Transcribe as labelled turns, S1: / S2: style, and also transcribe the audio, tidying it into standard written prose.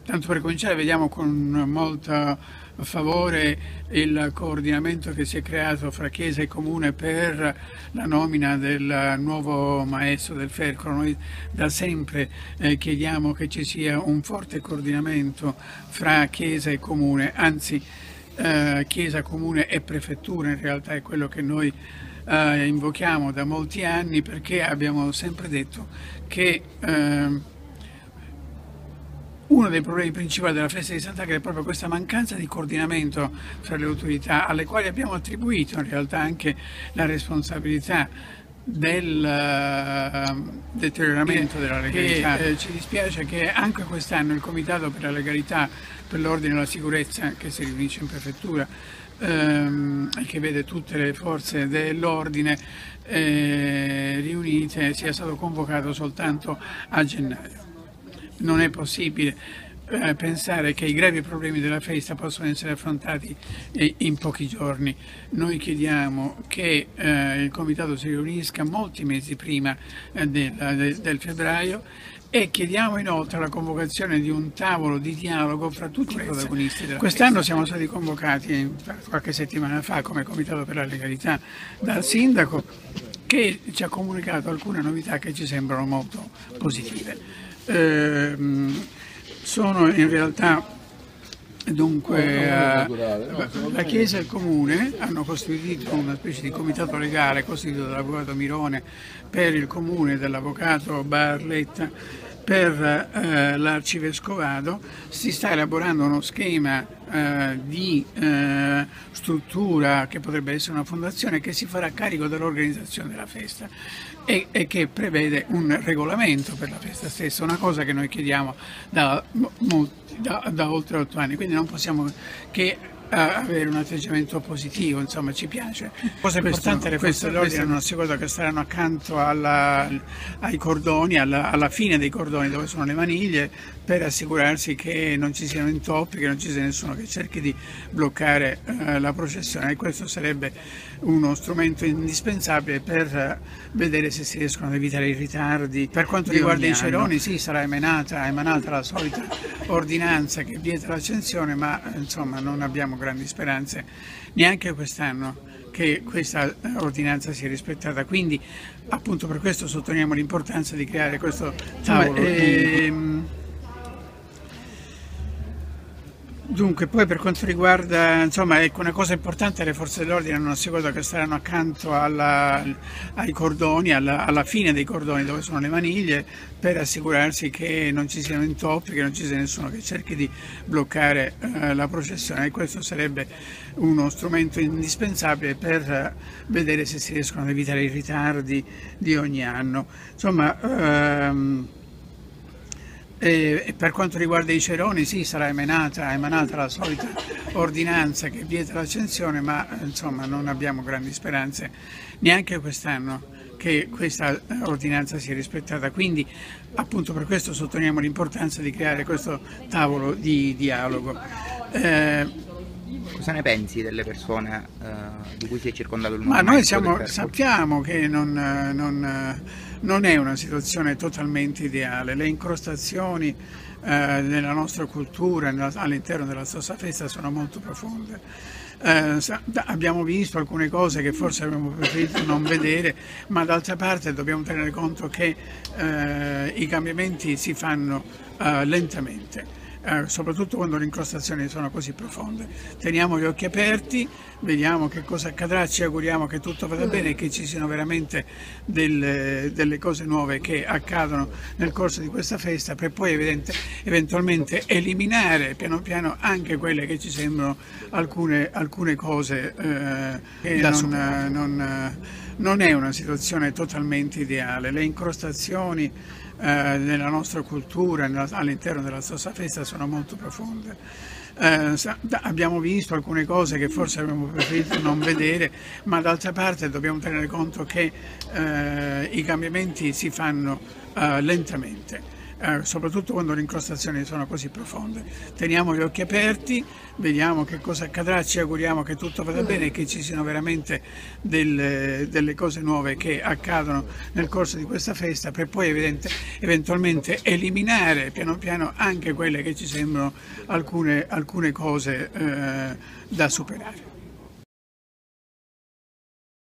S1: Tanto per cominciare, vediamo con molto favore il coordinamento che si è creato fra Chiesa e Comune per la nomina del nuovo maestro del Fercolo. Noi da sempre chiediamo che ci sia un forte coordinamento fra Chiesa e Comune, anzi Chiesa, Comune e Prefettura in realtà è quello che noi invochiamo da molti anni, perché abbiamo sempre detto che uno dei problemi principali della festa di Sant'Agata è proprio questa mancanza di coordinamento fra le autorità, alle quali abbiamo attribuito in realtà anche la responsabilità del deterioramento della legalità. Ci dispiace che anche quest'anno il Comitato per la Legalità, per l'Ordine e la Sicurezza, che si riunisce in Prefettura e che vede tutte le forze dell'ordine riunite, sia stato convocato soltanto a gennaio. Non è possibile pensare che i gravi problemi della festa possono essere affrontati in pochi giorni. Noi chiediamo che il Comitato si riunisca molti mesi prima del febbraio, e chiediamo inoltre la convocazione di un tavolo di dialogo fra tutti i protagonisti della festa. Quest'anno siamo stati convocati qualche settimana fa come Comitato per la Legalità dal Sindaco, che ci ha comunicato alcune novità che ci sembrano molto positive. Sono in realtà dunque la Chiesa e il Comune hanno costituito una specie di comitato legale costituito dall'avvocato Mirone per il Comune, dall'avvocato Barletta per l'Arcivescovado. Si sta elaborando uno schema di struttura che potrebbe essere una fondazione, che si farà carico dell'organizzazione della festa e che prevede un regolamento per la festa stessa, una cosa che noi chiediamo da oltre 8 anni, quindi non possiamo che avere un atteggiamento positivo, insomma ci piace. Cosa importante, le forze dell'ordine hanno assicurato che staranno accanto ai cordoni, alla fine dei cordoni dove sono le maniglie, per assicurarsi che non ci siano intoppi, che non ci sia nessuno che cerchi di bloccare la processione, e questo sarebbe uno strumento indispensabile per vedere se si riescono ad evitare i ritardi. Per quanto riguarda i ceroni, sì, sarà emanata la solita ordinanza che vieta l'accensione, ma insomma non abbiamo grandi speranze neanche quest'anno che questa ordinanza sia rispettata, quindi appunto per questo sottolineiamo l'importanza di creare questo tavolo. Dunque, poi per quanto riguarda, insomma, ecco, una cosa importante, le forze dell'ordine hanno assicurato che staranno accanto ai cordoni, alla fine dei cordoni dove sono le maniglie, per assicurarsi che non ci siano intoppi, che non ci sia nessuno che cerchi di bloccare la processione, e questo sarebbe uno strumento indispensabile per vedere se si riescono ad evitare i ritardi di ogni anno. Insomma, e per quanto riguarda i ceroni, sì, sarà emanata la solita ordinanza che vieta l'accensione, ma insomma non abbiamo grandi speranze neanche quest'anno che questa ordinanza sia rispettata, quindi appunto per questo sottolineiamo l'importanza di creare questo tavolo di dialogo.
S2: Cosa ne pensi delle persone di cui si è circondato il
S1: Ma
S2: movimento?
S1: noi sappiamo che non è una situazione totalmente ideale. Le incrostazioni nella nostra cultura, all'interno della stessa festa, sono molto profonde. Abbiamo visto alcune cose che forse avremmo preferito non vedere, ma d'altra parte dobbiamo tenere conto che i cambiamenti si fanno lentamente. Soprattutto quando le incrostazioni sono così profonde. Teniamo gli occhi aperti, vediamo che cosa accadrà, ci auguriamo che tutto vada bene e che ci siano veramente delle cose nuove che accadono nel corso di questa festa, per poi eventualmente eliminare piano piano anche quelle che ci sembrano alcune cose che non è una situazione totalmente ideale. Le incrostazioni nella nostra cultura, all'interno della stessa festa, sono molto profonde. Abbiamo visto alcune cose che forse avremmo preferito non vedere, ma d'altra parte dobbiamo tenere conto che i cambiamenti si fanno lentamente. soprattutto quando le incrostazioni sono così profonde. Teniamo gli occhi aperti, vediamo che cosa accadrà, ci auguriamo che tutto vada bene e che ci siano veramente delle cose nuove che accadono nel corso di questa festa, per poi eventualmente eliminare piano piano anche quelle che ci sembrano alcune cose da superare.